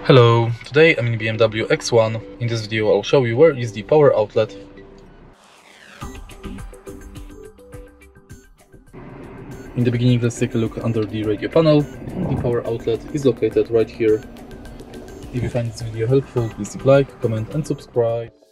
Hello, today I'm in BMW X1. In this video I'll show you where is the power outlet. In the beginning, let's take a look under the radio panel. The power outlet is located right here. If you find this video helpful, please leave a like, comment and subscribe.